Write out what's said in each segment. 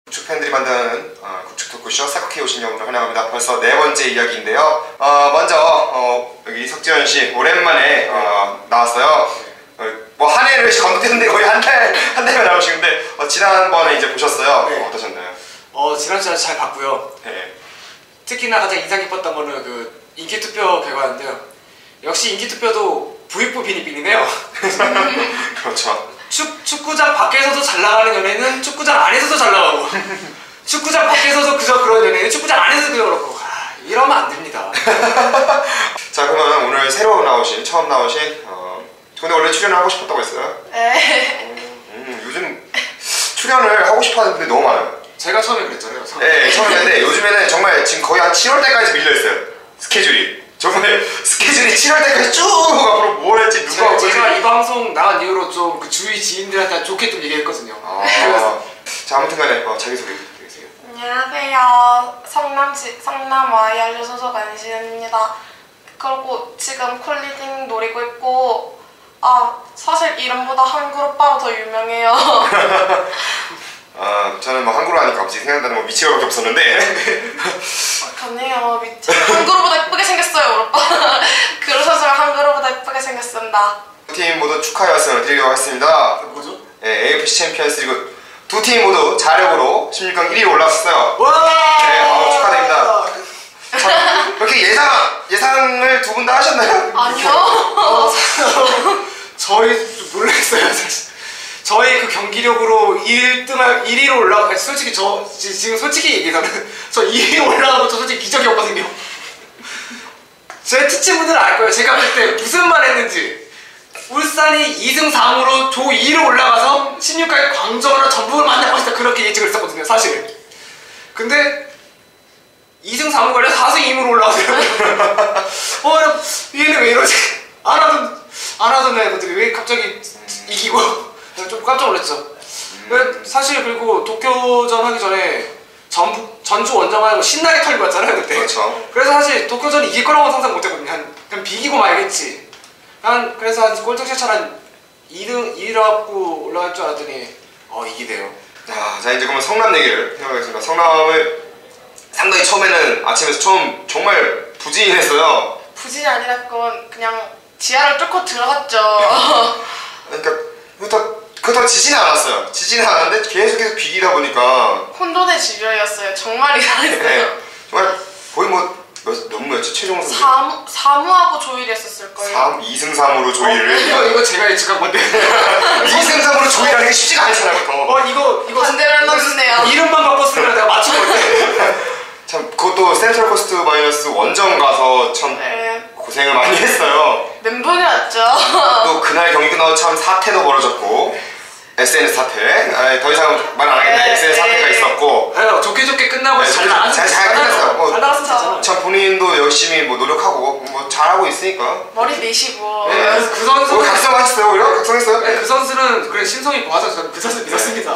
구축 팬들이 만드는 구축 토크쇼 사쿠키 오신 여러분을 환영합니다. 벌써 네 번째 이야기인데요. 먼저 여기 석지현 씨 오랜만에 나왔어요. 뭐 한 해를 건너뛰는데 거의 한 달만 나오시는데 지난번에 이제 보셨어요. 네. 어떠셨나요? 지난주에 잘 봤고요. 네. 특히나 가장 인상 깊었던 거는 그 인기투표 결과인데요. 역시 인기투표도 부익부 빈익빈이네요. 그렇죠. 축구장 밖에서도 잘 나가는 연예인은 축구장 안에서도 잘 나가고 축구장 밖에서도 그저 그런 연예인은 축구장 안에서도 그저 그렇고 이러면 안 됩니다. 자, 그러면 오늘 처음 나오신 근데 원래 출연을 하고 싶었다고 했어요? 네. 요즘 출연을 하고 싶어 하는 분들이 너무 많아요. 제가 처음에 그랬잖아요. 네, 처음에 했는데 요즘에는 정말 지금 거의 한 7월 달까지 밀려있어요. 스케줄이. 정말 스케줄이 7월 달까지 쭉 앞으로 뭘 할지 누가 제가 이 방송 나간 이후로 좀 그 주위 지인들한테 좋게 좀 얘기했거든요. 자, 아무튼간에 자기소개 부탁드리세요. 안녕하세요. 성남 YRU 소속 안시은입니다. 그리고 지금 콜리딩 노리고 있고 사실 이름보다 한글 오빠로 더 유명해요. 저는 뭐 한글로 하니까 갑자기 생각나는 뭐 미치가밖에 없었는데 가네요. 한글보다 예쁘게 생겼어요, 오빠. 그러셔서 한글보다 예쁘게 생겼습니다. 두 팀 모두 축하의 말씀을 드리도록 하겠습니다. 뭐죠? 네, AFC 챔피언스 리그 두 팀 모두 자력으로 16강 1위로 올라왔어요. 네, 축하드립니다. 자, 이렇게 예상을 두 분 다 하셨나요? 아니요. 저희 몰랐어요, 사실. 저희 그 경기력으로 1위로 올라가, 솔직히 지금 솔직히 얘기하면 저 2위로 올라간 것도 솔직히 기적이었거든요. 제 특집분들은 알 거예요. 제가 그때 무슨 말 했는지. 울산이 2승 3무로 조 2위로 올라가서 16강에 광저우나 전북을 만날 것이다, 그렇게 예측을 했었거든요, 사실. 근데 2승 3무 걸려 4승 2무로 올라가더라고요. 얘는 왜 이러지? 안 하던 애들이 왜 갑자기 이기고 좀 깜짝 놀랐죠. 사실 그리고 도쿄전 하기 전에 전주 원정하고 신나게 털고 왔잖아요, 그때. 그렇죠. 그래서 사실 도쿄전 이길 거라고 상상 못했거든요. 그냥 비기고 말겠지. 그래서 한 골득샷 한 2위로 갖고 올라갈 줄 알았더니 이기네요. 자, 이제 그러면 성남 얘기를 해보겠습니다. 성남을 상당히 처음에는 아침에서 정말 부진했어요. 부진이 아니라 그냥 지하를 뚫고 들어갔죠. 그러니까 그렇다고 지지는 않았어요. 지지는 않았는데 계속해서 비기다 보니까 혼돈의 지변이었어요. 정말 이상했어요. 네, 정말 거의 몇 무였죠? 최종 승 3무하고 조율이 했었을걸요. 2승 3무로 조율을 이거 제가 예측한 건데. 2승 3무로 조율하는 게 쉽지가 않잖아요. 이거 반대로 해놨네요. 이름만 바꿨으면 내가 맞출 건데. 참 그것도 센트럴 코스트 마이너스 원정 가서 참 고생을 많이 했어요. 멘붕이 왔죠. 또 그날 경기 끝나고 참 사태도 벌어졌고 SNS 사태, 더 이상 말 안 하겠네. SNS 사태가 있었고 좋게 끝나고 잘 끝났어요. 잘 끝났어요. 잘 나갔으면 됐잖아. 참 본인도 열심히 노력하고 잘하고 있으니까. 머리 내시고. 그 선수 각성하셨어요? 오히려? 각성했어요? 그 선수는 그래 신성이 보아서 저는 그 선수 믿었습니다.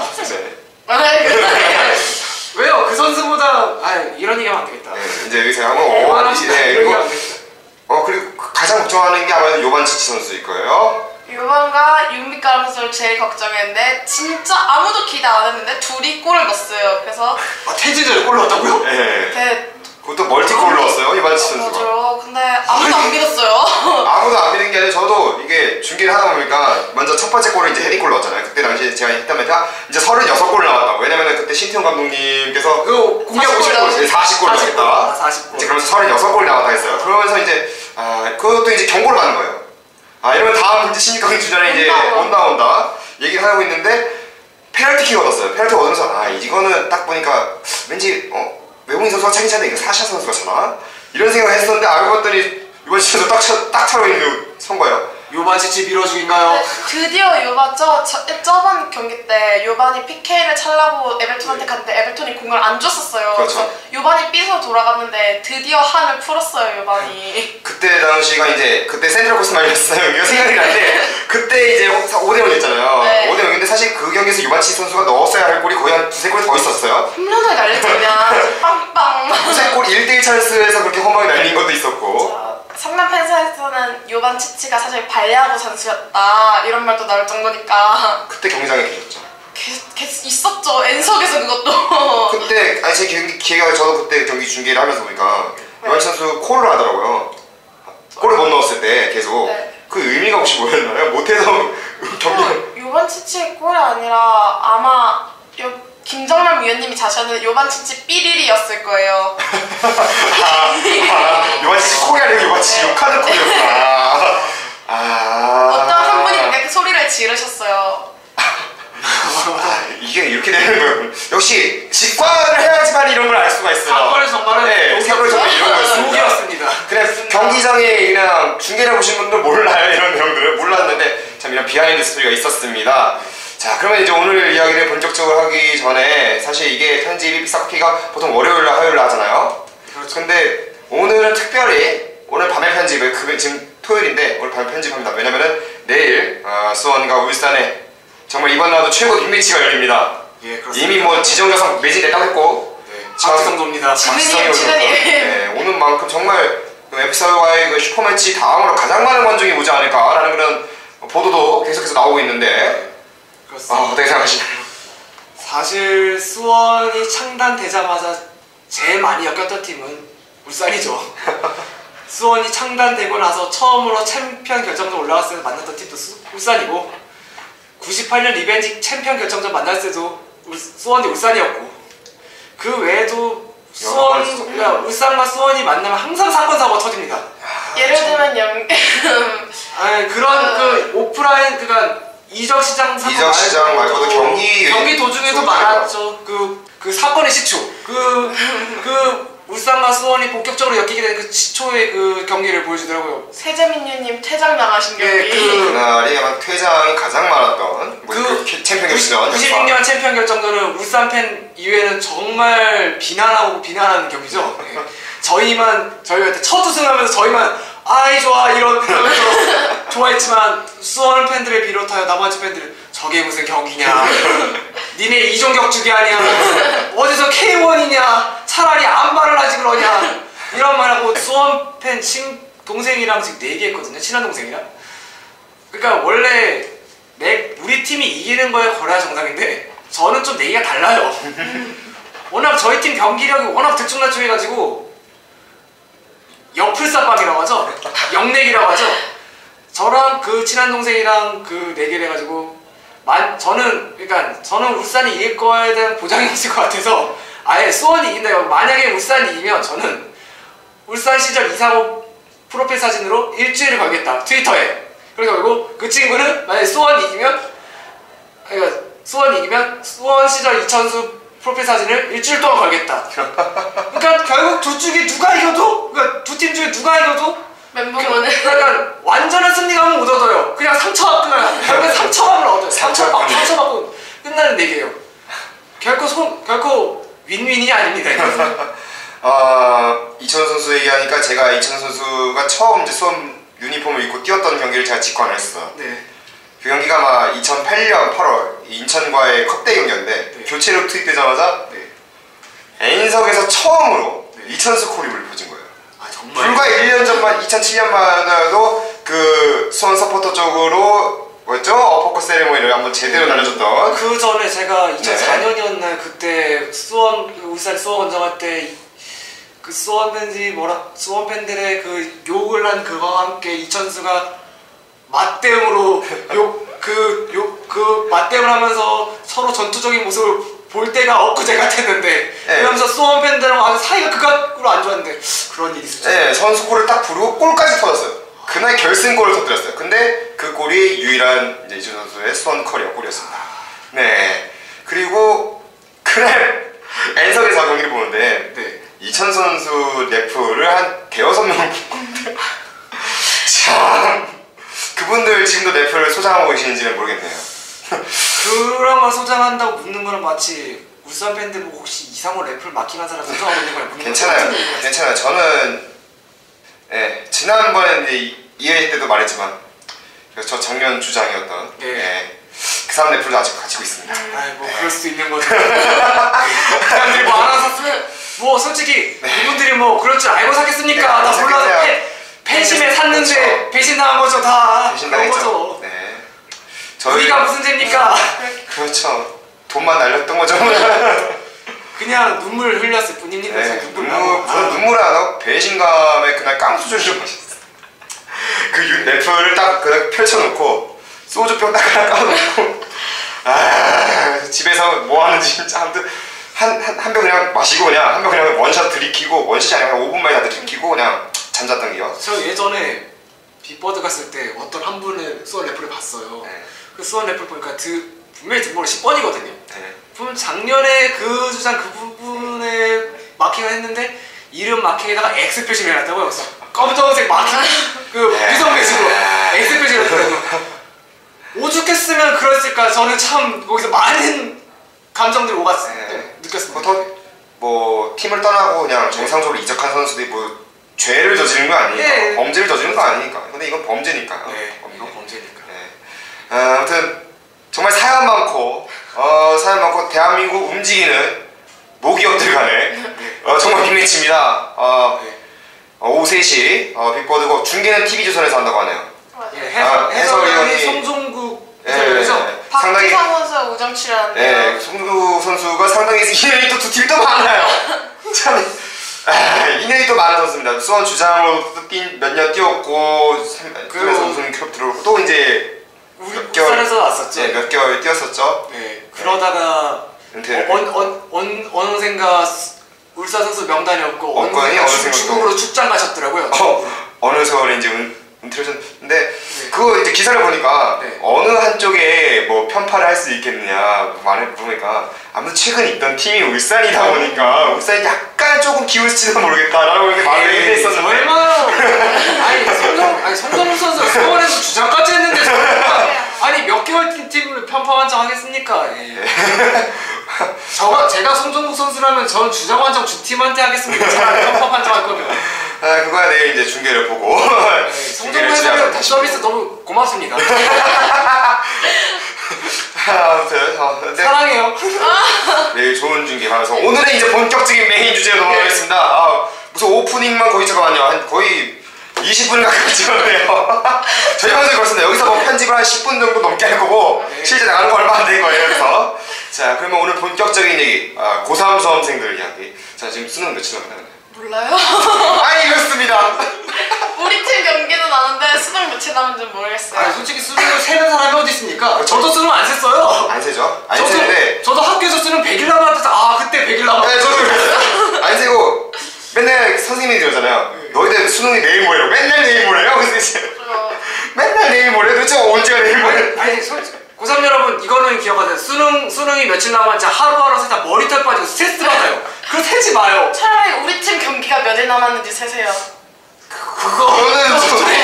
네. 왜요? 그 선수보다 이런 얘기하면 안 되겠다. 이제 여기서 하고 그리고 가장 걱정하는 게 아무래도 요반치치 선수일 거예요. 요반과 윤빛가람 선수를 제일 걱정했는데 진짜 아무도 기대 안 했는데 둘이 골을 넣었어요. 그래서 태진을 골 넣었다고요? 네. 그것도 멀티골 넣었어요, 요반치치 선수가. 맞아요. 근데 아무도 안 믿었어요. 아무도 안 믿는 게 아니라 저도 이게 중계를 하다 보니까 먼저 첫 번째 골을 이제 해리골 넣었잖아요. 그때 당시에 제가 했던 멘트가 이제 36골 나왔다고. 왜냐면은 그때 신태용 감독님께서 공격 50골, 40골 넣었다. 40골. 이제 그러면서 36골 나왔다 했어요. 그러면서 이제 그것도 이제 경고를 받는 거예요. 이러면 다음 이제 16강 주전에 이제 온다 얘기를 하고 있는데 페널티킥 얻었어요. 페널티 얻으면서 이거는 딱 보니까 왠지 외국인 선수가 차긴 차인데 이거 사샤 선수가 차나? 이런 생각을 했었는데 알고 봤더니 이번 시즌에서 딱 차고 있는 선거예요. 요반치치 밀어주기인가요? 드디어 요반 저번 경기 때 요반이 PK를 찰라고 에벨톤한테 갔는데 에벨톤이 공을 안 줬었어요. 그렇죠. 그래서 요반이 삐서 돌아갔는데 드디어 한을 풀었어요, 요반이. 그때 당시가 이제 그때 센트럴 코스트 마이너스였어요. 이거 생각이 나는데 그때 이제 5대0이었잖아요. 네. 5대0인데 사실 그 경기에서 요반치 선수가 넣었어야 할 골이 거의 한 두세 골이 더 있었어요. 홈런을 날렸죠, 그냥. 빵빵. 두세 골 1대1 찬스에서 그렇게 홈런이 날린 것도 있었고. 성남 팬사에서는 요반치치가 사실 발야구 선수였다 이런 말도 나올 정도니까 그때 경기장에 계셨죠. 계속 있었죠. N석에서 그것도. 아니 제 기회가 저도 그때 경기 중계를 하면서 보니까 요한치 선수 콜을 하더라고요. 골을 못 넣었을 때 계속. 네. 그 의미가 혹시 뭐였나요? 못해서 경기. 요반치치 골이 아니라 아마 김정남 위원님이 자신은 요반치치 삐리리였을 거예요. 요한치 콜이 아니고 요한치 욕하는 콜이었구나. 어떤 한 분이 그렇게 소리를 지르셨어요. 이게 이렇게 되는 거예요. 역시 직관을 해야지만 이런 걸 알 수가 있어요. 사건의 정말은 네, 사건의 정말 이런 거였습니다. 목이었습니다. 그냥 경기장에 그냥 중계를 보신 분들 몰라요. 이런 내용들을 몰랐는데 참 이런 비하인드 스토리가 있었습니다. 자, 그러면 이제 오늘 이야기를 본격적으로 하기 전에 사실 이게 편집이 싹키가 보통 월요일날 화요일날 하잖아요. 그렇죠. 근데 오늘은 특별히 오늘 밤에 편집을 지금 토요일인데 오늘 밤에 편집합니다. 왜냐면은 내일 수원과 울산에 정말 이번 라운드 최고 빅매치가 열립니다. 예, 그렇습니다. 이미 뭐 지정자상 매진됐다고 했고 네, 박지성도입니다. 지느님. 네, 오는 만큼 정말 FC와의 그 슈퍼매치 다음으로 가장 많은 관중이 오지 않을까라는 그런 보도도 계속해서 나오고 있는데 그렇습니다. 어떻게 생각하시나요? 사실 수원이 창단되자마자 제일 많이 엮였던 팀은 울산이죠. 수원이 창단되고 나서 처음으로 챔피언 결정전 올라갔을 때 만났던 팀도 울산이고 98년 리벤지 챔피언 결정전 만났을 때도 수원이 울산이었고 그 외에도 울산과 수원이 만나면 항상 사건 사고가 터집니다. 예를 들면 아니, 그런 그 오프라인 그러니까 이적 시장 사건 이적 시장 말고도 경기 도중에도 많았죠. 그 사건의 시초 그 울산과 수원이 본격적으로 엮이게 된 그 시초의 그 경기를 보여주더라고요. 세재민유님 퇴장 당하신 경기. 예, 그날이 아마 퇴장이 가장 많았던 챔피언 결승전 96년 챔피언 결정전은 울산 팬 이외에는 정말 비난하는 경기죠. 예. 저희가 그때 첫 우승하면서 저희만 아이 좋아 이러면서 좋아했지만 수원 팬들을 비롯하여 나머지 팬들은 저게 무슨 경기냐, 니네 이종격투기 아니야, 어디서 K1이냐, 차라리 안말을 하지 그러냐 이런 말하고 수원 팬 동생이랑 지금 내기했거든요. 친한 동생이랑. 그러니까 원래 우리 팀이 이기는 거에 걸어야 정상인데 저는 좀 내기가 달라요. 워낙 저희 팀 경기력이 워낙 들쭉날쭉해가지고 역풀싸빵이라고 하죠. 역내기라고 하죠. 저랑 그 친한 동생이랑 그 내기를 해가지고 저는 울산이 이길 거에 대한 보장이 없을 것 같아서 아예 수원이 이긴다. 만약에 울산이 이기면 저는 울산 시절 이상호 프로필 사진으로 일주일을 걸겠다 트위터에. 그리고 그 친구는 만약에 수원이 이기면 수원 시절 이천수 프로필 사진을 일주일 동안 걸겠다. 그러니까 결국 두 팀 중에 누가 이겨도 멘붕은 그러니까 완전한 승리감은 못 얻어요. 그냥 결국 상처감을 얻어요. 상처받고 끝나는 얘기예요. 결코 윈윈이 아닙니다. 이천수 선수 얘기하니까 제가 이천수 선수가 처음 이제 수원 유니폼을 입고 뛰었던 경기를 제가 직관을 했어요. 네. 그 경기가 아마 2008년 8월 인천과의 컵대 경기였는데 네. 교체로 투입되자마자 네. N석에서 처음으로 네. 이천수 콜입을 펴진 거예요. 아 정말. 불과 1년 전만 2007년만 해도 그 수원 서포터 쪽으로 뭐였죠? 어퍼컷 세레모니를 한번 제대로 날려줬던 그 전에 제가 2004년이었나요? 그때 울산 수원 원정할 때 그 수원 팬들의 그 욕을 한 그거와 함께 이천수가 맞대응으로 맞대응을 하면서 서로 전투적인 모습을 볼 때가 엊그제 같았는데 그러면서 수원 팬들하고 아주 사이가 극악으로 안 좋았는데 그런 일이 있었죠. 네, 선수 골을 딱 부르고 골까지 터졌어요. 그날 결승골을 터뜨렸어요. 근데 그 골이 유일한 이제 이준 선수의 수원 커리어 골이었습니다. 네. 그리고 그날 N석에서 경기를 보는데 네. 이천 선수 래프를 한 대여섯 명 보는데 참 그분들 지금도 래프를 소장하고 계시는지는 모르겠네요. 그런 걸 소장한다고 묻는 거는 마치 울산 팬들 보고 혹시 이상호 래프를 마킹한 사람 소장하고 있는 거야 묻는 괜찮아요. 저는 지난번에 이제 이회 때도 말했지만 저 작년 주장이었던 그 사람 래프를 아직 가지고 있습니다. 아이 뭐 그럴 수도 있는 거죠. 사람들이 뭐 알아서 뭐 솔직히 이분들이 뭐 그럴 줄 알고 샀겠습니까? 다 몰라서 팬심에 샀는데 배신당한 거죠 다. 그런 거죠. 네. 우리가 무슨 죄입니까? 그렇죠. 돈만 날렸던 거죠. 그냥 눈물 흘렸을 뿐입니다. 네, 눈물 나고. 저는 눈물을 안 하고 배신감에 그날 깡소주를 마셨어요. 그 래프를 딱 그냥 펼쳐놓고 소주병 딱 하나 까놓고 집에서 뭐 하는지 진짜 아무튼 한 병 그냥 마시고 그냥 한 병 그냥 원샷 들이키고 원샷이 아니라 5분 만에 다 들이키고 그냥 잠잤던 기억. 저 예전에 빅버드 갔을 때 어떤 한 분의 수원 래프를 봤어요. 네. 그 수원 래프를 보니까 분명히 등번호 10번이거든요. 네. 그럼 작년에 그 주장 그 부분에 마킹을 했는데 이름 마킹에다가 X 표시를 해놨다고요. 그래서 검정색 마킹 그 유성배식으로 X 표시를 했더라고요. 오죽했으면 그랬을까. 저는 참 거기서 많은 감정들이 느꼈습니다. 뭐 팀을 떠나고 그냥 정상적으로 이적한 선수들이 뭐 죄를 저지른 거 아니니까 네. 범죄를 저지른 거 아니니까. 근데 이건 범죄니까요. 네, 이건 범죄니까. 네. 아무튼 정말 사연 많고 대한민국 움직이는 모기업들 간에 정말 빅매치입니다. 오후 3시 빅버드고 중계는 TV조선에서 한다고 하네요. 해설위원이 송종국 해설위원이죠? 박지성 선수가 우정 출연한대요. 네, 송종국 선수가 상당히 인연이 또 두 팀 또 많아요. 참 인연이 또 많은 선수입니다. 수원 주장으로 몇 년 뛰었고 그래서 우승 클럽 들어오고 또 이제 우리 부산에서 나왔었죠. 네, 몇 개월 뛰었었죠. 네, 그러다가 어느샌가 울산 선수 명단이 없고 어느샌가 중국으로 출장 가셨더라고요. 어느 세월에 이제 은퇴를 하셨는데 그거 이제 기사를 보니까 어느 한쪽에 뭐 편파를 할 수 있겠느냐 말을 보니까 아무튼 최근 있던 팀이 울산이다 보니까 울산이 약간 조금 기울지도 모르겠다라고 이렇게 말을 했었는데 얼마나 성동욱 선수 수원에서 주장까지 했는데 아니 몇 개월 팀을 편파 환장하겠습니까? 제가 송종국 선수라면 전 주장 환장 주팀한테 하겠습니다. 편파 환장할 거면. 그거야 내일 이제 중계를 보고. 송종국 해설위원 서비스 너무 고맙습니다. 아무튼 사랑해요. 내일 좋은 중계 하면서 오늘은 이제 본격적인 메인 주제로 넘어가겠습니다. 무슨 오프닝만 거의 잠깐만요. 거의 20분 가까이 찍었네요. 저희 방송이 그렇습니다. 여기서 뭐 편집을 한 10분 정도 넘게 할 거고 실제 나가는 거 얼마 안 될 거예요. 그래서 자 그러면 오늘 본격적인 얘기 고3 수험생들 이야기. 자 지금 수능 며칠 남았나요? 몰라요? 아니 그렇습니다. 우리 팀 경기는 아는데 수능 며칠 남은지 모르겠어요. 솔직히 수능을 세는 사람이 어디 있습니까? 저도 수능 안 셌어요. 안 세죠? 안 세는데 저도 학교에서 수능 100일 남았다. 그때 100일 남았다. 네 저도 그랬어요. 안 세고 맨날 선생님이 그러잖아요. 너희들 수능이 내일 모레라고. 맨날 내일 모레요? 그래서 이제 맨날 내일 모레. 도대체 언제가 내일 모레? 아니 솔직히 고3 여러분 이거는 기억하세요. 수능이 며칠 남았는지 하루하루 세다 머리털 빠지고 스트레스 받아요. 그거 세지 마요. 차라리 우리 팀 경기가 몇 일 남았는지 세세요. 그거는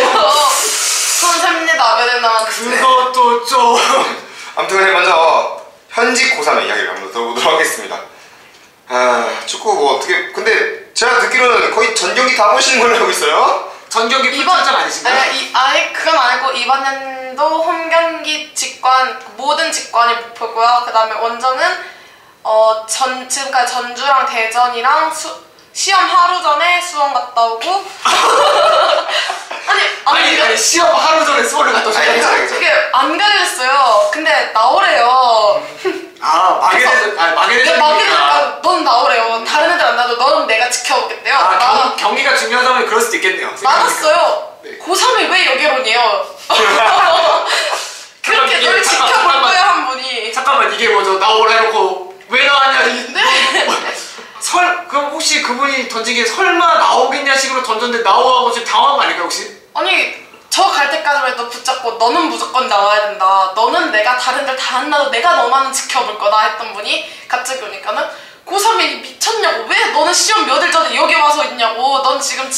손 셉니다. 몇 일 남았는지. 그것도 좀 아무튼 그래 먼저 현직 고3의 이야기를 한번 들어보도록 하겠습니다. 축구 뭐 어떻게 근데 제가 듣기로는 거의 전 경기 다 보시는 걸로 알고 있어요? 전 경기 풀출장 아니신가요? 아니 그건 아니고 이번 연도 홈 경기 직관 모든 직관이 목표고요. 그 다음에 원정은 지금까지 전주랑 대전이랑 시험 하루 전에 수원 갔다 오고 아니 시험 하루 전에 수원을 갔다 오셨다고요? 그게 안 가려졌어요. 근데 나오래요. 막연해서 넌 나오래요. 다른 애들 안 나도 너는 내가 지켜보겠대요. 경기가 중요하다면 그럴 수도 있겠네요. 맞았어요. 네. 고3이 왜 여기론이에요? 그렇게 널 지켜볼 거야 한 분이. 잠깐만 이게 뭐죠? 나오라 해놓고 왜 나왔냐 네. 그럼 혹시 그분이 던지기에 설마 나오겠냐 식으로 던졌는데 나오고 지금 당황한 거 아닐까요 혹시? 아니 저 갈 때까지만 해도 붙잡고 너는 무조건 나와야 된다. 너는 내가 다른 애들 다 안 나도 내가 너만은 지켜볼 거다 했던 분이 갑자기 오니까는 고3이 미쳤냐고. 왜 너는 시험 몇 일 전에 여기 와서 있냐고. 넌 지금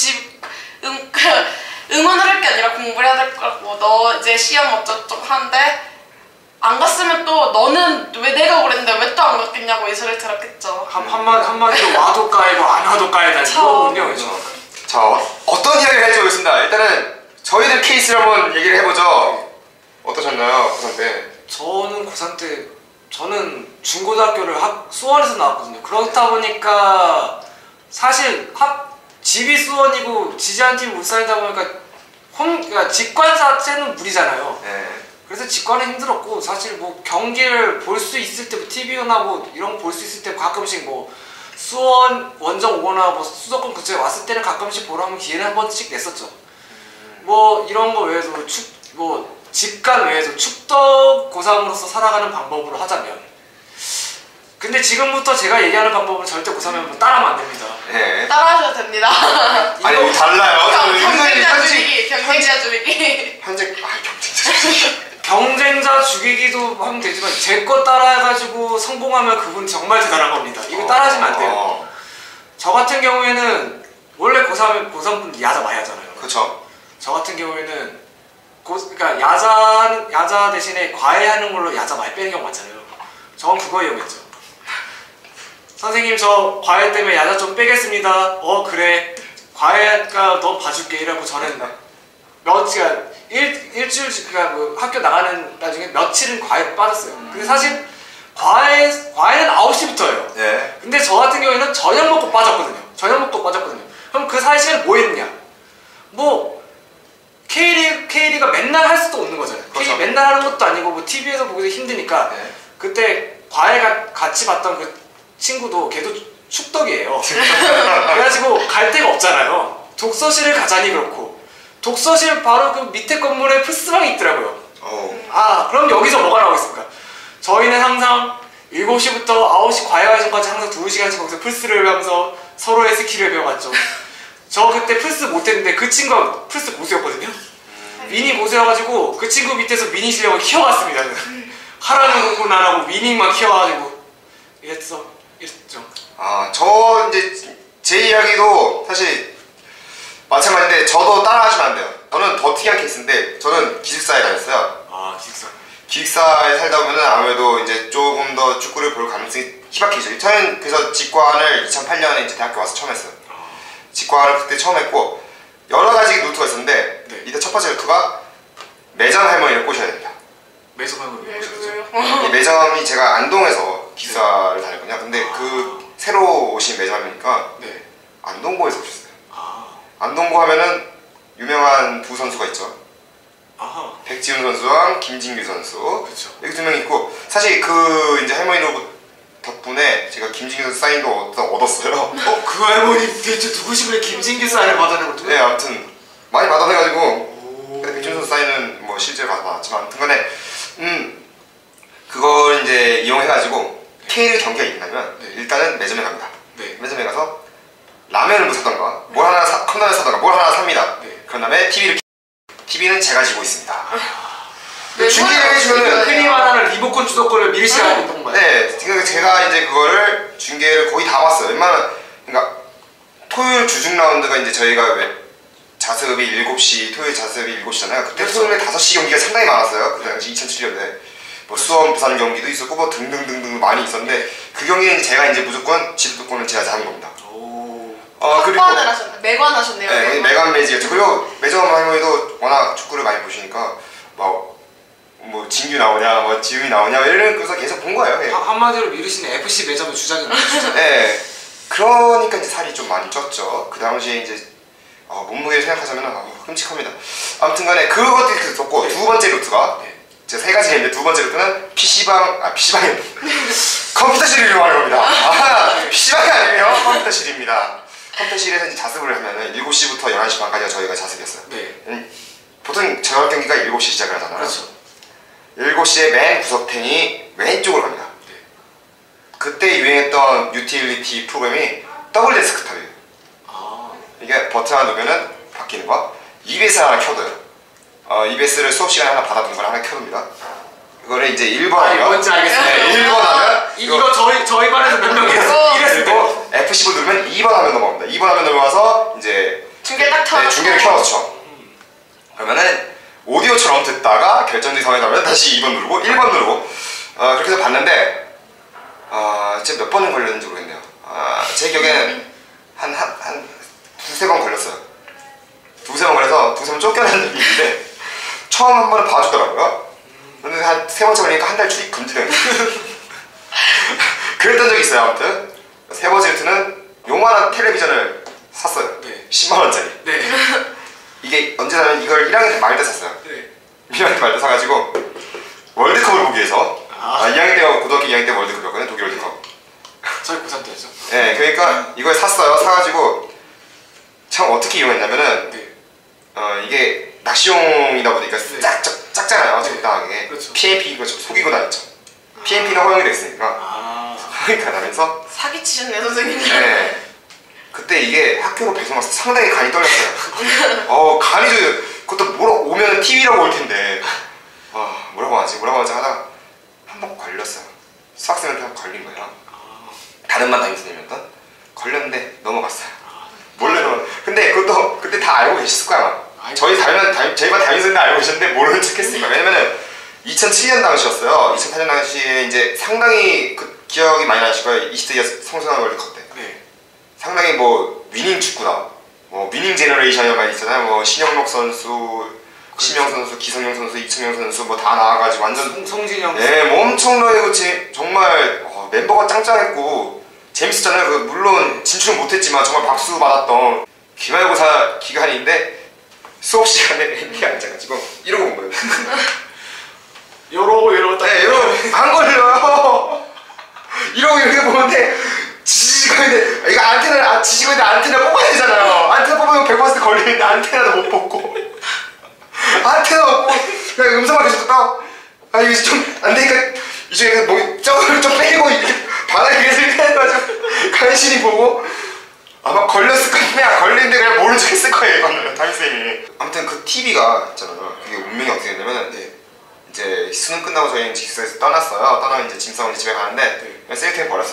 응원을 할 게 아니라 공부를 해야 될 거라고. 너 이제 시험 어쩌고저쩌고 하는데 안 갔으면 또 너는 왜 내가 그랬는데 왜 또 안 갔겠냐고 이 소리를 들었겠죠. 한마디로 와도 까이고 안 와도 까이다 이거군요. 자 어떤 이야기를 해주고 있습니다. 일단은 저희들 케이스를 한번 얘기를 해보죠. 어떠셨나요 고3 때? 저는 고3 때 저는 중고등학교를 수원에서 나왔거든요. 그렇다 보니까 사실 집이 수원이고 지지한 팀이 울산이다 보니까 그러니까 직관 자체는 무리잖아요. 네. 그래서 직관이 힘들었고 사실 뭐 경기를 볼 수 있을 때 TV나 뭐 이런 거 볼 수 있을 때 가끔씩 뭐 수원 원정 오거나 뭐 수도권 근처에 왔을 때는 가끔씩 보러 하면 기회는 한 번씩 냈었죠. 뭐 이런 거 외에도 뭐 직관 외에도 축덕 고3으로서 살아가는 방법으로 하자면, 근데 지금부터 제가 얘기하는 방법은 절대 고3은 따라하면 안 됩니다. 네. 따라하셔도 됩니다. 아니 이거 달라요. 저는 경쟁자 줄이기, 경쟁자 줄이기. 경쟁자 줄이기. 경쟁자 죽이기도 하면 되지만 제 거 따라해가지고 성공하면 그분 정말 대단한 겁니다. 이거 따라하시면 안 돼요. 저 같은 경우에는 원래 고3분 야자 많이 하잖아요. 그렇죠. 저 같은 경우에는 그러니까 야자 대신에 과외하는 걸로 야자 많이 빼는 경우 많잖아요. 저건 그거 이용했죠. 선생님 저 과외 때문에 야자 좀 빼겠습니다. 그래. 과외가 너 봐줄게 이라고 저는 며칠 일주일 그러니까 뭐 학교 나가는 나중에 며칠은 과외로 빠졌어요. 근데 사실 과외는 9시부터예요. 예. 근데 저 같은 경우에는 저녁 먹고 빠졌거든요. 그럼 그 사이 시간에 뭐 했냐? 뭐 K리가 맨날 할 수도 없는 거잖아요. 그렇죠. K 맨날 하는 것도 아니고 뭐 TV에서 보기도 힘드니까 네. 그때 과외가 같이 봤던 그 친구도 걔도 축덕이에요. 그래가지고 갈 데가 없잖아요. 독서실을 가자니 그렇고 독서실 바로 그 밑에 건물에 플스방이 있더라고요. 그럼 여기서 뭐가 나오겠습니까? 저희는 항상 7시부터 9시 과외하기 전까지 항상 2시간씩 거기서 플스를 하면서 서로의 스킬을 배워갔죠. 저 그때 플스 못했는데 그 친구가 플스 고수였거든요. 미니 고수여가지고 그 친구 밑에서 미니 실력을 키워갔습니다. 하라는 공부는 안 하고 미니만 키워가지고 이랬죠. 저 이제 제 이야기도 사실 마찬가지인데 저도 따라하시면 안 돼요. 저는 더 특이한 케이스인데 저는 기숙사에 다녔어요. 기숙사. 기숙사에 살다 보면은 아무래도 이제 조금 더 축구를 볼 가능성이 희박해지죠. 저는 그래서 직관을 2008년에 이제 대학교 와서 처음 했어요. 직관을 그때 처음 했고 여러 가지 루트가 있었는데 네. 이때 첫 번째 루트가 매점 할머니를 꼬셔야 됩니다. 매점 할머니 왜요? 이 매점이 제가 안동에서 기숙사를 다녔거든요. 근데 그 새로 오신 매점 할머니가 네. 안동고에서 오셨어요. 안동고 하면은 유명한 두 선수가 있죠. 백지훈 선수랑 김진규 선수. 그쵸. 여기 두 명 있고 사실 그 이제 할머니 덕분에 제가 김진규 선수 사인도 얻었어요. 그 할머니 대체 누구시길래 김진규 사인을 받아내고 네, 아무튼 많이 받아내가지고 근데 백지훈 선수 사인은 뭐 실제로 받았지만 아무튼 간에 그걸 이제 이용해가지고 K리그 경기가 있냐면 일단은 매점에 갑니다. 네. 매점에 가서 라면을 뭐 사던가 뭘 하나 컵라면 사던가 뭘 하나 삽니다. 그런 다음에 TV는 제가 지고 있습니다. 중계를 해주면은 크림 하나는 리모컨 주도권을 미리 시작하는 건가요? 네, 제가 이제 그거를 중계를 거의 다 봤어요. 웬만한 그러니까 토요일 주중 라운드가 이제 저희가 자습이 7시 토요일 자습이 7시잖아요. 그때 토요일에 5시 경기가 상당히 많았어요. 그 당시 2007년에 뭐 수원 부산 경기도 있었고 뭐 등등등등 많이 있었는데 그 경기는 제가 이제 무조건 지도권을 제가 잡은 겁니다. 그리고 매관 하셨네요. 네, 매관 매직이었죠. 그리고 매점 할머니도 워낙 축구를 많이 보시니까 뭐 진규 나오냐, 뭐 지웅이 나오냐 이러면서 계속 본 거예요. 네. 한마디로 미르시는 FC 매점의 주장인 거죠. 네, 그러니까 이제 살이 좀 많이 쪘죠. 그 당시에 이제 몸무게를 생각하자면 끔찍합니다. 아무튼간에 그것도 있었고 두 번째 루트가 제가 세 가지가 있는데 두 번째 루트는 PC방이 컴퓨터실을 이용하는 겁니다. PC방이 아니에요. 컴퓨터실입니다. 컴퓨터실에서 이제 자습을 하면은 7시부터 11시 반까지가 저희가 자습이었어요. 네. 보통 저녁 경기가 7시 시작을 하잖아요. 그렇죠. 7시에 맨 구석탱이 왼쪽으로 갑니다. 네. 그때 유행했던 유틸리티 프로그램이 더블 데스크탑이에요. 이게 버튼 하나 누르면은 바뀌는 거. EBS 하나 켜둬요. EBS를 수업 시간에 하나 받아둔 걸 하나 켜둡니다. 이거를 이제 1번 하면 뭔지 알겠습니다. 네, 1번 하면 이거 저희 반에서 몇 명이 이랬을 때 그리고 F15 누르면 2번 하면 넘어갑니다. 2번 하면 넘어가서 이제 중계 딱 켜. 네, 중계를 켜놓죠. 그러면은 오디오처럼 듣다가 결정적인 상황이 나오면 다시 2번 누르고 1번 누르고 그렇게 해서 봤는데 진짜 몇 번은 걸렸는지 모르겠네요. 제 기억에는 한 두세 번 걸렸어요. 두세 번 걸려서 두세 번 쫓겨난 적이 있는데 처음 한 번은 봐주더라고요. 근데 한 세 번째 걸리니까 한 달 출입 금지돼요. 그랬던 적이 있어요. 아무튼 세 번째 루트는 요만한 텔레비전을 샀어요. 네. 10만원짜리. 네. 이게 언제냐면 이걸 1학년 때 말 때 샀어요. 네. 1학년 때 말 때 사가지고 월드컵을 보기 위해서 2학년 때가 고등학교 2학년 때 월드컵이었거든요. 독일 월드컵. 저희 고3 때였죠. 네, 그러니까 이걸 샀어요. 사가지고 참 어떻게 이용했냐면은 네. 이게 낚시용이다 보니까 네. 작잖아요. 적당하게. 그렇죠. PMP 이거 속이고 다녔죠. PMP는 허용이 됐으니까. 아. 허용이 가면서 사기치셨네 선생님. 네. 그때 이게 학교로 배송 왔을 때 상당히 간이 떨렸어요. 간이 그것도 오면 TV라고 올 텐데. 뭐라고 하지 하다가 한 번 걸렸어요. 수학생한테 한 번 걸린 거예요. 다른 반 담임선생님이었던 걸렸는데 넘어갔어요. 몰래 넘어. 근데 그것도 그때 다 알고 계셨을 거야. 저희 반 담임선생님 알고 계셨는데 모르는 척했으니까. 왜냐면은 2007년 당시였어요. 2008년 당시에 이제 상당히 그 기억이 많이 나실 거예요. 20대 이하 청소년 월드컵 때. 네. 상당히 뭐 위닝 축구다. 뭐 위닝 제너레이션이 많이 있잖아요. 뭐 신영록 선수, 심영 선수, 기성용 선수, 이청용 선수 뭐 다 나와가지고 완전 송진영. 네, 뭐 엄청나게 정말 멤버가 짱짱했고 재밌었잖아요. 물론 진출은 못했지만 정말 박수 받았던 기말고사 기간인데 수업 시간에 램프에 앉아가지고 이러고 본 거예요. 이러고 딱. 네, 이러고 안 걸려요. 이러고 이렇게 보는데 지지직거리는데 이거 안테나 지지거리는데 안테나 뽑아야 되잖아요. 안테나 뽑으면 100% 걸리는데 안테나도 못 뽑고 안테나 없고 그냥 음성만 계속 듣다 이거 좀 안 되니까 이쪽에 뭐 저걸 좀 빼고 이렇게 바닥에 계속 이렇게 해가지고 간신히 보고 아마 걸렸을 거야. 걸리는데 그냥 모른 척 했을 거예요. 이거는 담임쌤이. 아무튼 그 TV가 있잖아요. 그게 운명이 어떻게 됐냐면 이제 수능 끝나고 저희는 기숙사에서 떠났어요. 떠나면 이제 짐 싸고 집에 가는데 그냥 셀렉트에 버렸어요.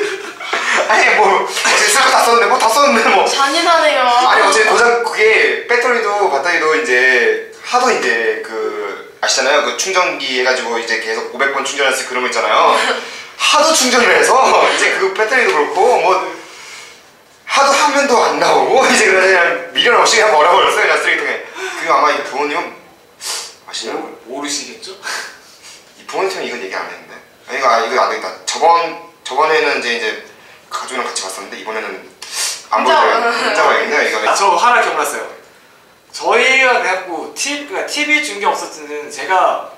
아니 뭐 어차피 쓸 거 다 썼는데 뭐 다 썼는데 뭐 잔인하네요. 아니 어차피 고장 그게 배터리도 이제 하도 이제 아시잖아요. 그 충전기 해가지고 이제 계속 500번 충전할 수 그런 거 있잖아요. 하도 충전을 해서 이제 그 배터리도 그렇고 뭐 하도 화면도 안 나오고 이제 그냥 미련 없이 그냥 버려버렸어요. 그냥 쓰레기통에. 그게 아마 이거 부모님은 아시나요? 모르시겠죠? 이 부모님한테 이건 얘기 안 했는데. 이거 안 되겠다. 저번에는 이제 가족이랑 같이 갔었는데 이번에는 안 보여요. 혼자 봐야겠네요. 이거. 저 하나 기억났어요. 저희가 그래갖고 TV 중계 없었을 때는 제가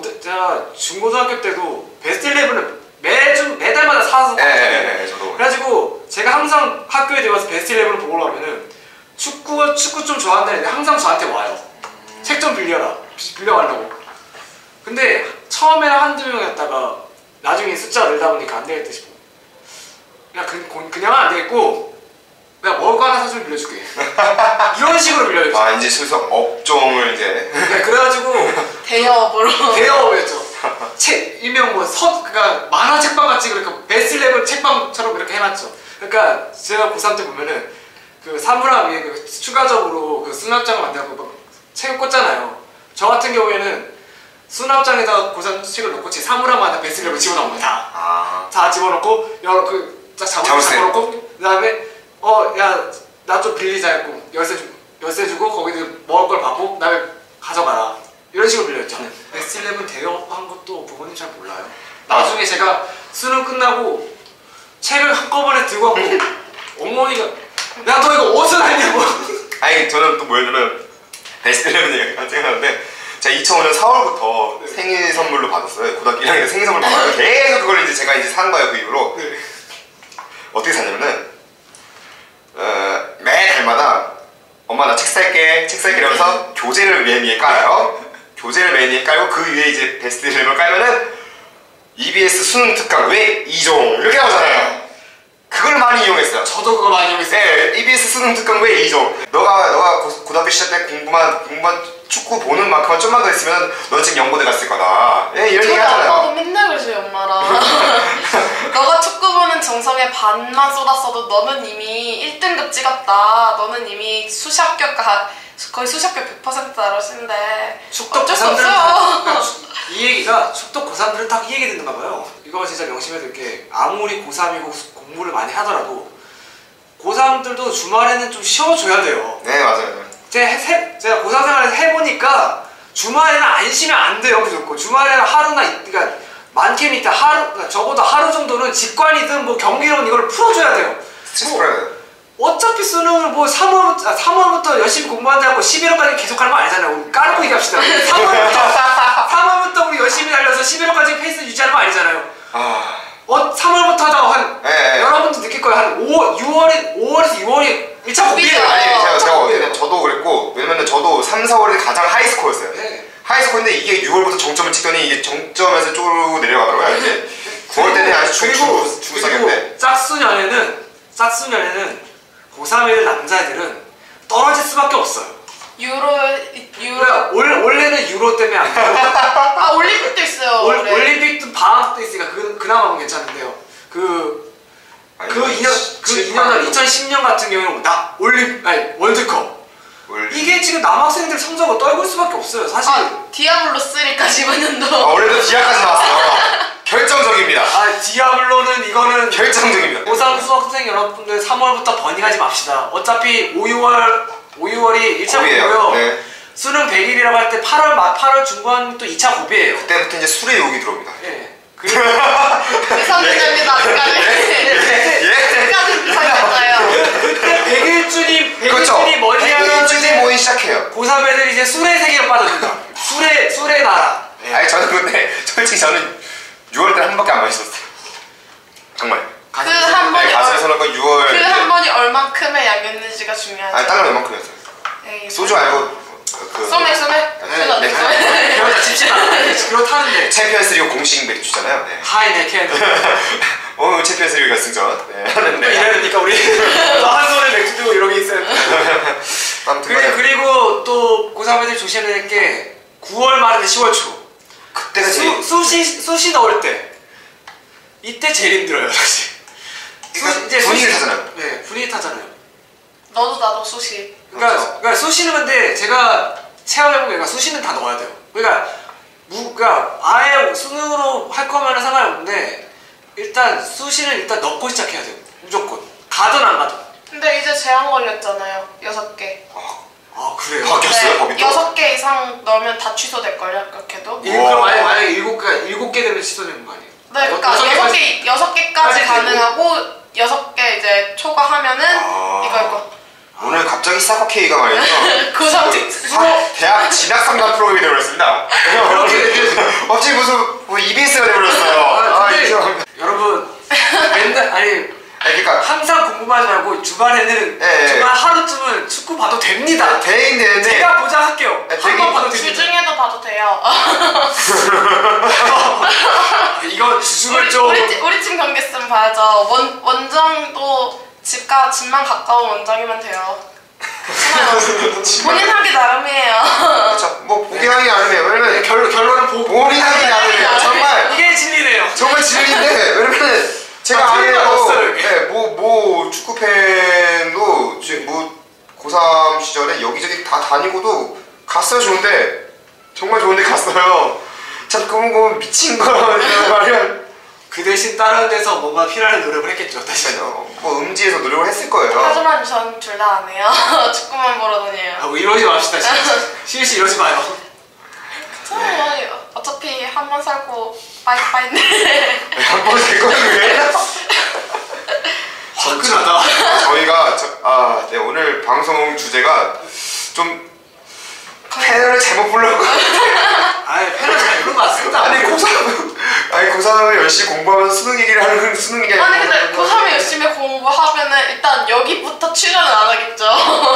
중고등학교 때도 베스트 11을 매달마다 사서 네, 저도. 그래가지고 제가 항상 학교에 들어가서 베스트 11을 보고 가면은 축구 좀 좋아한다는 애들이 항상 저한테 와요. 책 좀 빌려가려고. 근데 처음에는 한두 명이었다가 나중에 숫자가 늘다 보니까 안 되겠다 싶어. 그냥 안 되겠고 내가 먹을 거 하나 사주면 빌려줄게. 이런 식으로 빌려줬어. 이제 슬슬 업종을 이제. 네, 그래가지고 대여업으로. 대여업이었죠. 일명 그러니까 만화 책방 같이 그러니까 베스트 11 책방처럼 이렇게 해놨죠. 그러니까 제가 고3 때 보면은 그 사물함 위에 추가적으로 그 수납장을 만들고 막 책을 꽂잖아요. 저 같은 경우에는 수납장에다가 고3 책을 넣고 제 사물함 안에 베스트 11 집어넣습니다. 다 집어넣고 딱 잡아놓고 그 다음에 야 나 좀 빌리자 했고 열쇠 주고 거기서 먹을 걸 받고 그 다음에 가져가라 이런 식으로 빌려줬죠. 베스트 11 대여한 것도 부모님 잘 몰라요. 나중에 제가 수능 끝나고 책을 한꺼번에 들고 왔고 어머니가 야 너 이거 어디서 났냐고. 아니 저는 또 뭐였냐면 베스트 11 얘기가 생각나는데 제가 2005년 4월부터 생일 선물로 받았어요. 고등학교 1학년 생일 선물 받았어요. 계속 그걸 이제 제가 이제 산 거예요. 그 이후로. 어떻게 샀냐면은 매달마다 엄마 나 책 살게 이러면서 교재를 맨 위에 깔아요. 교재를 맨 위에 깔고 그 위에 이제 베스트 11을 깔면은 EBS 수능 특강 외 2종 이렇게 나오잖아요. 그걸 많이 이용했어요. 저도 그거 많이 이용했어요. 네, EBS 수능 특강 외 2종. 너가 고등학교 시절 때 공부만 축구 보는 만큼만 좀만 더 했으면 너 지금 연고대 갔을 거다. 예, 이런 얘기 하잖아요. 아빠도 맨날 그러셔요 엄마랑. 너가 축구 보는 정성에 반만 쏟았어도 너는 이미 1등급 찍었다. 너는 이미 거의 수시합격 100% 나르신데 어쩔 수 없어요. 이 얘기가 축덕 고3들은 딱 이 얘기 듣는가 봐요. 이거 진짜 명심해야 될 게 아무리 고3이고 공부를 많이 하더라도 고3들도 주말에는 좀 쉬어줘야 돼요. 네, 맞아요. 제가 고3 생활에서 해보니까 주말에는 안 쉬면 안 돼요. 무조건 주말에는 하루나 그러니까 많게는 이따 그러니까 적어도 하루 정도는 직관이든 뭐 경기론 이걸 풀어줘야 돼요. 스트레스 풀어야 돼요. 어차피 수능을 뭐 3월부터 열심히 공부한다고 11월까지 계속 하는 거 아니잖아요. 까놓고 얘기합시다. 3월부터 우리 열심히 달려서 11월까지 페이스 유지하는 거 아니잖아요. 3월부터 하다가 한 네. 여러분도 느낄 거예요. 한 5월에서 6월이 1차 고비예요. 아니 제가 고비예요. 저도 그랬고 왜냐면 저도 3, 4월이 가장 하이스코어였어요. 네. 하이스코어인데 이게 6월부터 정점을 찍더니 이게 정점에서 쪼르르 내려가더라고요. 이제 9월 때는 아주 죽었었는데 짝수년에는 고3 애들 남자애들은 떨어질 수밖에 없어요. 유로 원래는 유로 때문에 안 돼요. 아 올림픽도 있어요. 원래. 올림픽도 방학 때 있으니까 그나마 괜찮은데요. 그 2년은 2010년 같은 경우는 월드컵. 이게 지금 남학생들 성적을 떨굴 수밖에 없어요. 사실. 디아블로 3까지 만년도. 원래도 디아까지 나왔어요. 결정적입니다. 디아블로는 이거는 결정적입니다. 고3 수학생 여러분들 3월부터 버닝하지 맙시다. 어차피 5, 6월이 1차 고비고요. 네. 수능 100일이라고 할 때 8월 중반 또 2차 고비예요. 그때부터 이제 술의 욕이 들어옵니다. 예. 미성년자입니다. 아직까지. 아직까지 미성년자예요. 그때 100일쯤이 그렇죠. 머리하면 100일쯤이 모이기 시작해요. 고3 애들이 이제 술의 세계로 빠져든다. 술의 나라. 예. 아니 저는 근데 솔직히 저는 6월 때 한 번밖에 안 마셨었어요. 정말. 그 한 번이 가슴에서 넣고 6월. 그 한 번이 얼만큼의 양이었는지가 중요하죠. 아니 땅을 얼만큼이었어요. 에이, 소주 말고 소맥. 네. 그러다 칩시다. 그렇다는데. 챔피언스 리그 공식 맥주잖아요. 네. 하이네켄. 챔피언스 리그 결승전. 네. 하는데. 이래야 되니까 우리 한 손에 맥주 들고 이러고 있어요. 그리고 또 고3 애들 조심해야 될 게 9월 말에서 10월 초. 그때가 제일 수시 넣을 때. 이때 제일 힘들어요, 사실. 그러니까 분위기를 타잖아요. 네, 분위기 타잖아요. 너도 나도 수시. 그러니까 수시는 근데 제가 체험해보니까 수시는 다 넣어야 돼요. 그러니까 아예 수능으로 할 거면 상관이 없는데 일단 수시는 일단 넣고 시작해야 돼요. 무조건. 가든 안 가든. 근데 이제 제한 걸렸잖아요. 6개. 그래요? 바뀌었어요? 법이 또? 6개 이상 넣으면 다 취소될걸요? 그렇게 해도? 그럼 만약에 7개 되면 취소되는 거 아니에요? 네, 그러니까 6개까지 가능하고 6개 이제 초과하면은 이거. 오늘 갑자기 사커케이가 말이죠. 대학 진학 상담 프로그램이 되어버렸습니다. 갑자기 무슨 EBS가 되어버렸어요. 여러분 맨날 그러니까 항상 공부만 하지 말고 주말에는 주말 하루쯤은 축구 봐도 됩니다. 되는데 제가 보장할게요. 한 번 봐도 됩니다. 주중에도 봐도 돼요. 이거 주중을 좀 우리 팀 경기 있으면 봐야죠. 원정도 집만 가까운 원정이면 돼요. 본인 하기 나름이에요. 그렇죠. 뭐 보긴 하기 나름이에요. 왜냐면 결론은 본인 하기 나름이에요. 정말 이게 진리네요. 정말 진리인데 왜냐면 제가 아니에요. 축구 팬도 지금 고3 시절에 여기저기 다 다니고도 갔어요. 좋은데 정말 좋은데 갔어요. 참 그건 미친 거라는 말이야. 그 대신 다른 데서 뭔가 필요한 노력을 했겠죠. 다시. 뭐 음지에서 노력을 했을 거예요. 하지만 전 둘 다 안 해요. 축구만 보러 다녀요. 이러지 맙시다. 시은씨 이러지 마요. 어차피 한 번 살고 빠이빠이인데. 한 번 될 거는 왜? 화끈하다. 저희가 오늘 방송 주제가 좀 패널을 잘못 불러고. 패널 잘 부른 것 같습니다. 고3을 열심히 공부하면서 수능 얘기를 하는 수능 얘기. 아니 근데 고3에 열심히 공부하면은 일단 여기부터 출연을 안 하겠죠.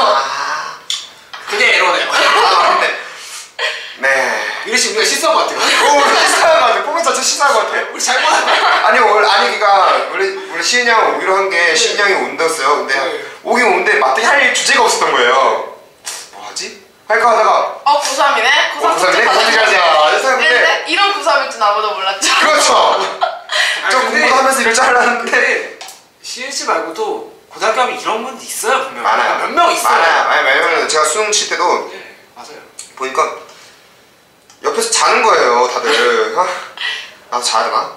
그게 에러네요. 근데 이러시 우리가 실수한 것 같아요. 실수한 것 같아. 포맷 자체 실수한 것 같아. 우리 잘못한 거 그러니까 우리 시은이 형 오기로 한 게 시은이 형이 온다였어요. 근데 오긴 온데 마땅히 할 주제가 없었던 거예요. 뭐 하지? 할까 하다가 고3이네? 고3이네? 고3 가자. 근데 이런 고3일 줄 아무도 몰랐죠. 그렇죠. 저 공부도 하면서 이럴 줄 알았는데 시은씨 말고도 고등학교 하면 이런 분도 있어요 분명. 많아요. 몇 명 있어요. 많아요. 왜냐면 제가 수능 칠 때도 맞아요. 보니까 옆에서 자는 거예요 다들. 나도 자야 되나?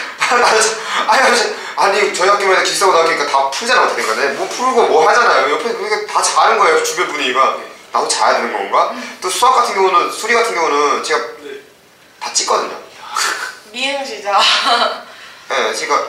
아니 저희 학교면 기숙사고등학교니까 다 풀잖아 어떻게 된간에. 뭐 풀고 뭐 하잖아요. 옆에 보니까 다 자는 거예요 주변 분위기가. 나도 자야 되는 건가? 또 수학 같은 경우는 수리 같은 경우는 제가 다 찍거든요. 미행시자. 네, 제가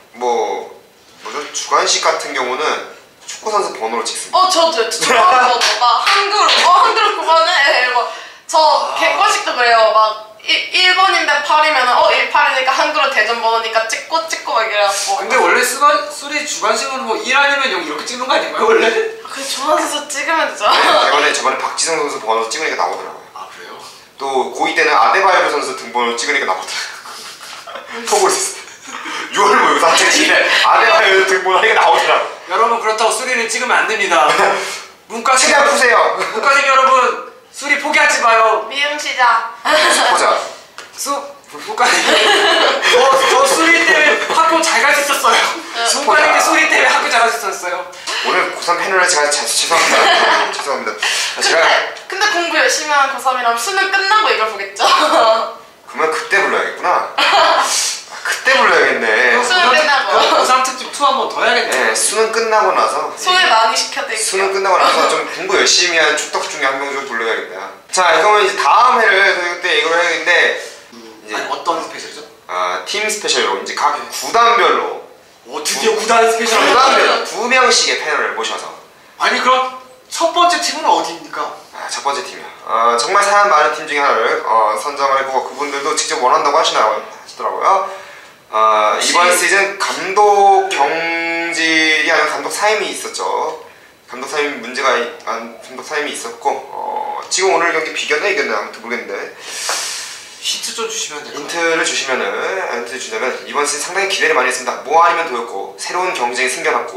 주관식 같은 경우는 축구 선수 번호로 찍습니다. 저도요. 막 한글 그거는 이러고 저 객관식도 그래요. 막 1번인데 8이면 18이니까 한글은 대전 번호니까 찍고 막 이래갖고. 근데 원래 수리 주관식은 뭐 1 아니면 0 이렇게 찍는 거 아닌가요 원래? 그 조한 선수 찍으면 되죠. 저번에 박지성 선수 번호 찍으니까 나오더라고요. 아 그래요? 또 고2 때는 아데바요르 선수 등번호 찍으니까 나오더라고요. 보고 있었어. 6월 모의고 4층 아데바요르 등번호 하니까 나오더라고요. 여러분 그렇다고 수리는 찍으면 안 됩니다. 문과생 최대한 푸세요. 문과생 여러분 수리 포기하지 마요. 미음 시작. 보자. 문과생 저 수리 때문에 학교 잘 갈 수 있었어요. 문과생 때 수리 때문에 학교 잘 갈 수 있었어요. 오늘 고3 패널에 제가 죄송합니다. 죄송합니다. 제가 근데 공부 열심히 하는 고3이라면 수능 끝나고 이걸 보겠죠? 그러면 그때 불러야겠구나. 그때 불러야겠네. 수능 끝나고. 고3 특집 2 한 번 더 해야겠네. 네, 수능 끝나고 나서 소개 많이 시켜드릴게요. 수능 끝나고 나서 좀 공부 열심히 한 축덕 중에 한 명 좀 불러야겠다. 자, 그러면 이제 다음 해를 저희 그때 이걸 해야겠는데 이제 아니 어떤 스페셜이죠? 팀 스페셜로 이제 각 구단별로 오 드디어 구단 스페셜. 구단별로 2명씩의 패널을 모셔서 아니 그럼 첫 번째 팀은 어디입니까? 첫 번째 팀이요. 정말 사연 많은 팀 중에 하나를 선정을 해보고 그분들도 직접 원한다고 하시더라고요. 이번 시즌 감독 경질이 아니라 감독 사임이 있었죠. 감독 사임이 있었고 지금 오늘 경기 비겼나 이겼나 아무튼 모르겠는데 힌트 좀 주시면 될까요? 힌트 주시면은 이번 시즌 상당히 기대를 많이 했습니다. 뭐 아니면 도였고 새로운 경쟁이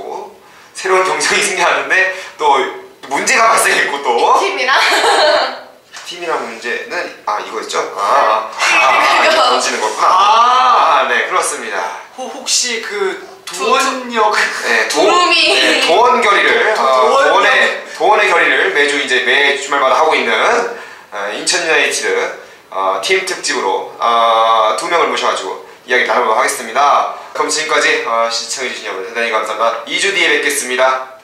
생겨났는데 또 문제가 발생했고 또 팀이랑? 팀이랑 문제는 이거였죠? 던지는 아. 네, 그렇습니다. 혹시 그 도원역 네, 도움이. 도원 결의를 도원의 도원의 결의를 매 주말마다 하고 있는 인천 유나이티드 팀 특집으로 2명을 모셔가지고 이야기 나눠보도록 하겠습니다. 그럼 지금까지 시청해주신 여러분 대단히 감사합니다. 2주 뒤에 뵙겠습니다.